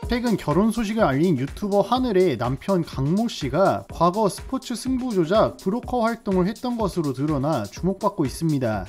최근 결혼 소식을 알린 유튜버 하늘의 남편 강모 씨가 과거 스포츠 승부 조작 브로커 활동을 했던 것으로 드러나 주목받고 있습니다.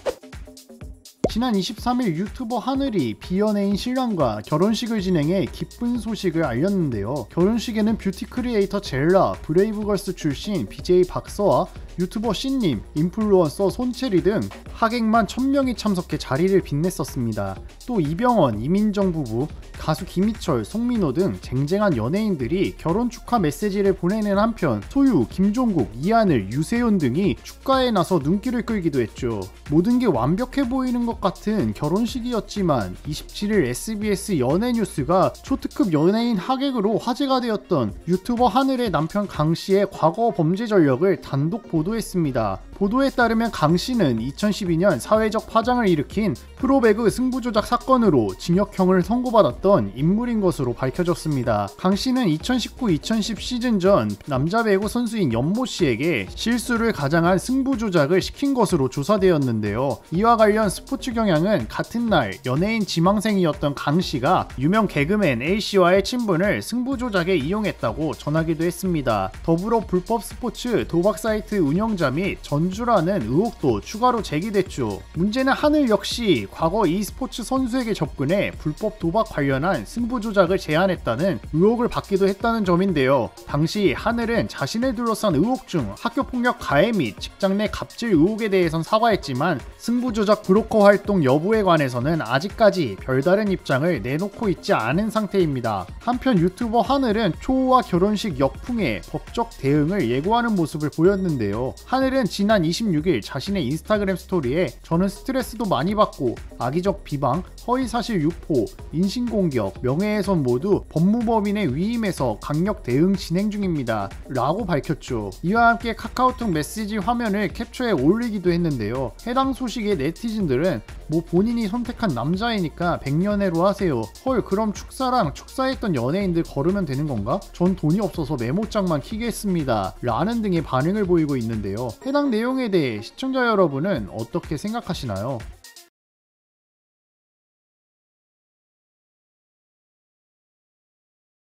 지난 23일 유튜버 하늘이 비연애인 신랑과 결혼식을 진행해 기쁜 소식을 알렸는데요. 결혼식에는 뷰티 크리에이터 젤라, 브레이브걸스 출신 BJ 박서와 유튜버 신님, 인플루언서 손채리 등 하객만 1000명이 참석해 자리를 빛냈었습니다. 또 이병헌, 이민정 부부, 가수 김희철, 송민호 등 쟁쟁한 연예인들이 결혼 축하 메시지를 보내는 한편 소유, 김종국, 이하늘, 유세윤 등이 축가에 나서 눈길을 끌기도 했죠. 모든 게 완벽해 보이는 것 같은 결혼식이었지만 27일 SBS 연예뉴스가 초특급 연예인 하객으로 화제가 되었던 유튜버 하늘의 남편 강 씨의 과거 범죄 전력을 단독 보도했습니다. 보도에 따르면 강 씨는 2012년 사회적 파장을 일으킨 프로배구 승부 조작 사건으로 징역형을 선고받았던 인물인 것으로 밝혀졌습니다. 강 씨는 2019-2010 시즌 전 남자 배구 선수인 연모 씨에게 실수를 가장한 승부 조작을 시킨 것으로 조사되었는데요. 이와 관련 스포츠 경향은 같은 날 연예인 지망생이었던 강 씨가 유명 개그맨 A 씨와의 친분을 승부 조작에 이용했다고 전하기도 했습니다. 더불어 불법 스포츠 도박 사이트 운영자 및 전주라는 의혹도 추가로 제기됐죠. 문제는 하늘 역시 과거 e스포츠 선수에게 접근해 불법 도박 관련한 승부 조작을 제안했다는 의혹을 받기도 했다는 점인데요. 당시 하늘은 자신을 둘러싼 의혹 중 학교폭력 가해 및 직장 내 갑질 의혹에 대해선 사과했지만 승부 조작 브로커 활동 여부에 관해서는 아직까지 별다른 입장을 내놓고 있지 않은 상태입니다. 한편 유튜버 하늘은 초호와 결혼식 역풍에 법적 대응을 예고하는 모습을 보였는데요. 하늘은 지난 26일 자신의 인스타그램 스토리에 저는 스트레스도 많이 받고 악의적 비방, 허위사실 유포, 인신공격, 명예훼손 모두 법무법인의 위임에서 강력 대응 진행 중입니다 라고 밝혔죠. 이와 함께 카카오톡 메시지 화면을 캡처해 올리기도 했는데요. 해당 소식에 네티즌들은 뭐 본인이 선택한 남자이니까 백년해로 하세요. 헐, 그럼 축사랑 축사했던 연예인들 걸으면 되는 건가? 전 돈이 없어서 메모장만 키겠습니다 라는 등의 반응을 보이고 있는데요. 해당 내용에 대해 시청자 여러분은 어떻게 생각하시나요?